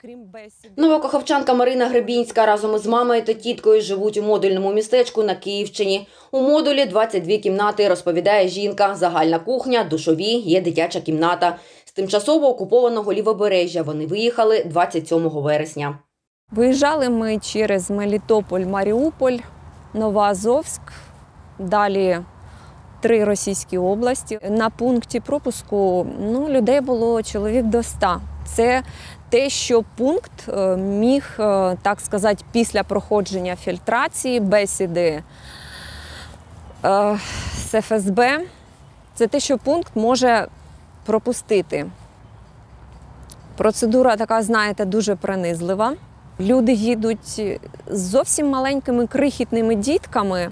Новокаховчанка Марина Гребінська разом із мамою та тіткою живуть у модульному містечку на Київщині. У модулі 22 кімнати, розповідає жінка. Загальна кухня, душові, є дитяча кімната. З тимчасово окупованого Лівобережжя вони виїхали 27 вересня. Виїжджали ми через Мелітополь, Маріуполь, Новоазовськ, далі 3 російські області. На пункті пропуску людей було чоловік до 100. Це те, що пункт міг, так сказати, після проходження фільтрації, бесіди з ФСБ, це те, що пункт може пропустити. Процедура така, знаєте, дуже принизлива. Люди їдуть з зовсім маленькими крихітними дітками,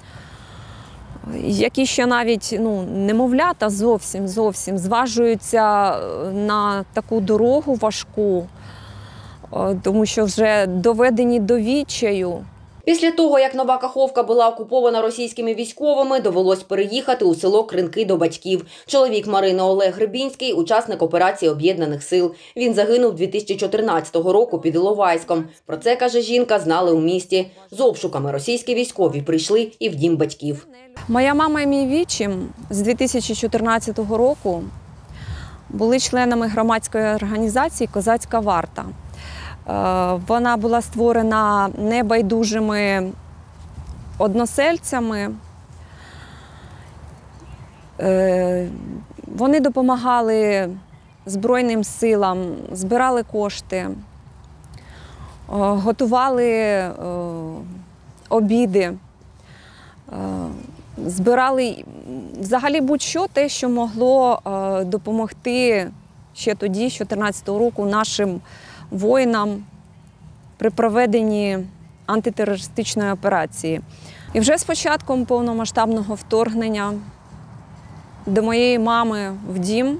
які ще навіть немовлята зовсім зважуються на таку дорогу важку, тому що вже доведені до відчаю. Після того, як Нова Каховка була окупована російськими військовими, довелось переїхати у село Кринки до батьків. Чоловік Марини Олег Гребінський – учасник операції Об'єднаних сил. Він загинув 2014 року під Іловайськом. Про це, каже жінка, знали у місті. З обшуками російські військові прийшли і в дім батьків. Моя мама і мій відчим з 2014 року були членами громадської організації «Козацька варта». Вона була створена небайдужими односельцями. Вони допомагали Збройним силам, збирали кошти, готували обіди, збирали взагалі будь-що те, що могло допомогти ще тоді, з 2014 року, нашим воїнам при проведенні антитерористичної операції. І вже з початком повномасштабного вторгнення до моєї мами в дім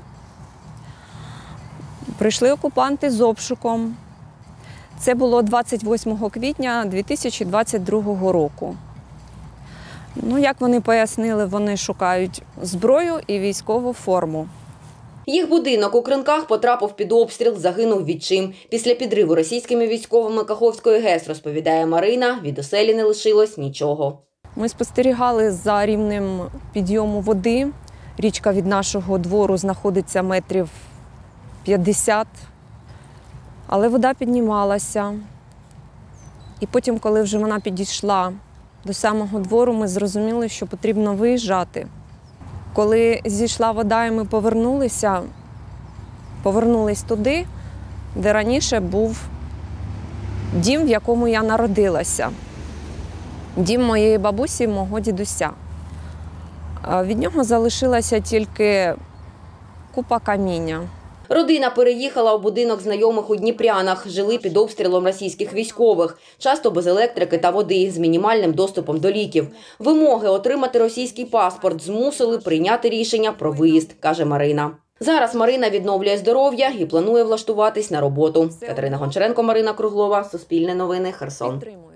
прийшли окупанти з обшуком. Це було 28 квітня 2022 року. Як вони пояснили, вони шукають зброю і військову форму. Їх будинок у Кринках потрапив під обстріл, загинув відчим. Після підриву російськими військовими Каховської ГЕС, розповідає Марина, від оселі не лишилось нічого. Ми спостерігали за рівнем підйому води. Річка від нашого двору знаходиться метрів 50, але вода піднімалася. І потім, коли вже вона підійшла до самого двору, ми зрозуміли, що потрібно виїжджати. Коли зійшла вода і ми повернулись туди, де раніше був дім, в якому я народилася. Дім моєї бабусі і мого дідуся. Від нього залишилася тільки купа каміння. Родина переїхала у будинок знайомих у Дніпрянах. Жили під обстрілом російських військових. Часто без електрики та води, з мінімальним доступом до ліків. Вимоги отримати російський паспорт змусили прийняти рішення про виїзд, каже Марина. Зараз Марина відновлює здоров'я і планує влаштуватись на роботу. Катерина Гончаренко, Марина Круглова, Суспільне новини, Херсон.